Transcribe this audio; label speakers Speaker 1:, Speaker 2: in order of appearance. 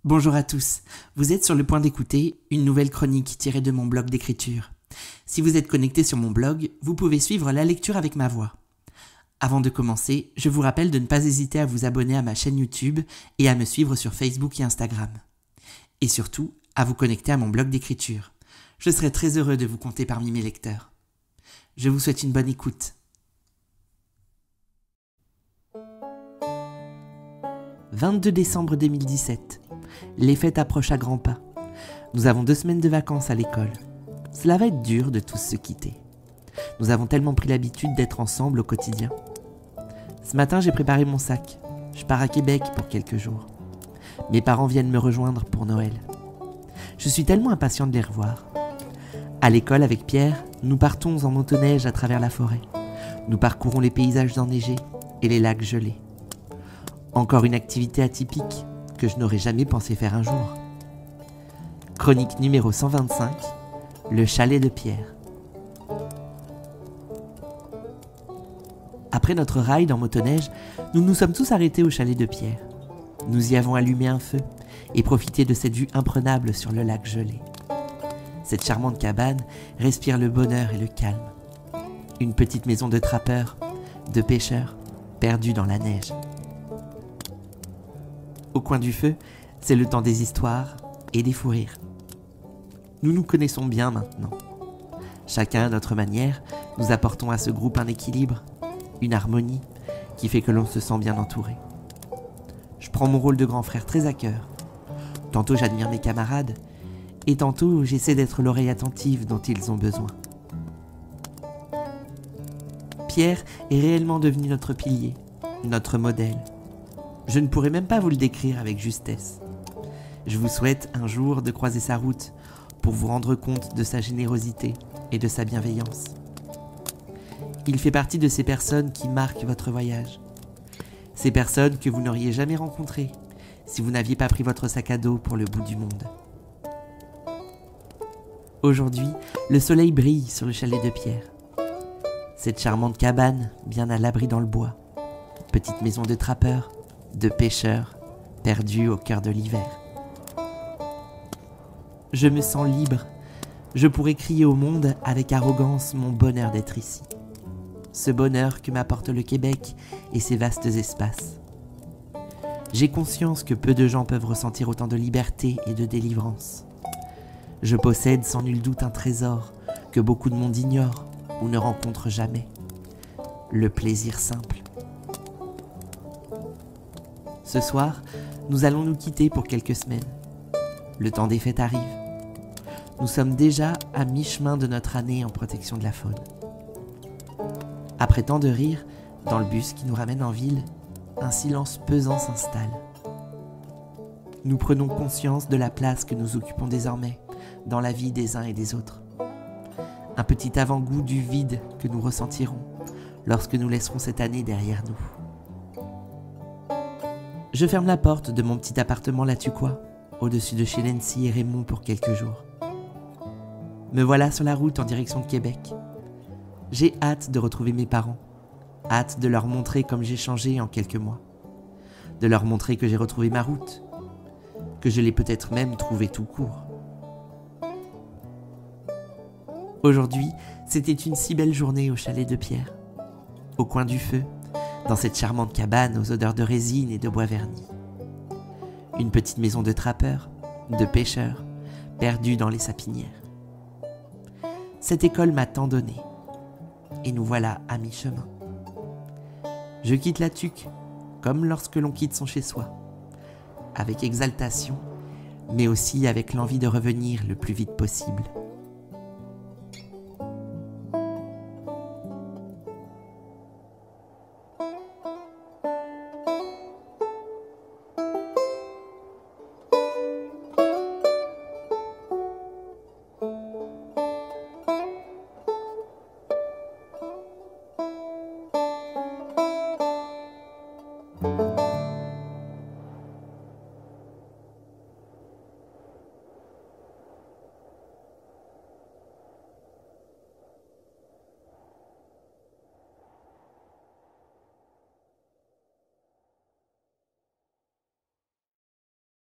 Speaker 1: Bonjour à tous, vous êtes sur le point d'écouter une nouvelle chronique tirée de mon blog d'écriture. Si vous êtes connecté sur mon blog, vous pouvez suivre la lecture avec ma voix. Avant de commencer, je vous rappelle de ne pas hésiter à vous abonner à ma chaîne YouTube et à me suivre sur Facebook et Instagram. Et surtout, à vous connecter à mon blog d'écriture. Je serai très heureux de vous compter parmi mes lecteurs. Je vous souhaite une bonne écoute. 22 décembre 2017. Les fêtes approchent à grands pas. Nous avons 2 semaines de vacances à l'école. Cela va être dur de tous se quitter. Nous avons tellement pris l'habitude d'être ensemble au quotidien. Ce matin, j'ai préparé mon sac. Je pars à Québec pour quelques jours. Mes parents viennent me rejoindre pour Noël. Je suis tellement impatient de les revoir. À l'école, avec Pierre, nous partons en motoneige à travers la forêt. Nous parcourons les paysages enneigés et les lacs gelés. Encore une activité atypique que je n'aurais jamais pensé faire un jour. Chronique numéro 125, le chalet de Pierre. Après notre ride en motoneige, nous nous sommes tous arrêtés au chalet de Pierre. Nous y avons allumé un feu et profité de cette vue imprenable sur le lac gelé. Cette charmante cabane respire le bonheur et le calme. Une petite maison de trappeurs, de pêcheurs, perdue dans la neige. Au coin du feu, c'est le temps des histoires et des fous rires. Nous nous connaissons bien maintenant. Chacun à notre manière, nous apportons à ce groupe un équilibre, une harmonie qui fait que l'on se sent bien entouré. Je prends mon rôle de grand frère très à cœur. Tantôt j'admire mes camarades et tantôt j'essaie d'être l'oreille attentive dont ils ont besoin. Pierre est réellement devenu notre pilier, notre modèle. Je ne pourrais même pas vous le décrire avec justesse. Je vous souhaite un jour de croiser sa route pour vous rendre compte de sa générosité et de sa bienveillance. Il fait partie de ces personnes qui marquent votre voyage. Ces personnes que vous n'auriez jamais rencontrées si vous n'aviez pas pris votre sac à dos pour le bout du monde. Aujourd'hui, le soleil brille sur le chalet de Pierre. Cette charmante cabane, bien à l'abri dans le bois. Petite maison de trappeurs, de pêcheurs, perdus au cœur de l'hiver. Je me sens libre. Je pourrais crier au monde avec arrogance mon bonheur d'être ici. Ce bonheur que m'apporte le Québec et ses vastes espaces. J'ai conscience que peu de gens peuvent ressentir autant de liberté et de délivrance. Je possède sans nul doute un trésor que beaucoup de monde ignore ou ne rencontre jamais. Le plaisir simple. Ce soir, nous allons nous quitter pour quelques semaines. Le temps des fêtes arrive. Nous sommes déjà à mi-chemin de notre année en protection de la faune. Après tant de rires, dans le bus qui nous ramène en ville, un silence pesant s'installe. Nous prenons conscience de la place que nous occupons désormais dans la vie des uns et des autres. Un petit avant-goût du vide que nous ressentirons lorsque nous laisserons cette année derrière nous. Je ferme la porte de mon petit appartement Latuquois, au-dessus de chez Nancy et Raymond pour quelques jours. Me voilà sur la route en direction de Québec. J'ai hâte de retrouver mes parents, hâte de leur montrer comme j'ai changé en quelques mois, de leur montrer que j'ai retrouvé ma route, que je l'ai peut-être même trouvée tout court. Aujourd'hui, c'était une si belle journée au chalet de Pierre, au coin du feu, dans cette charmante cabane aux odeurs de résine et de bois verni. Une petite maison de trappeurs, de pêcheurs, perdue dans les sapinières. Cette école m'a tant donné, et nous voilà à mi-chemin. Je quitte la tuque, comme lorsque l'on quitte son chez-soi, avec exaltation, mais aussi avec l'envie de revenir le plus vite possible.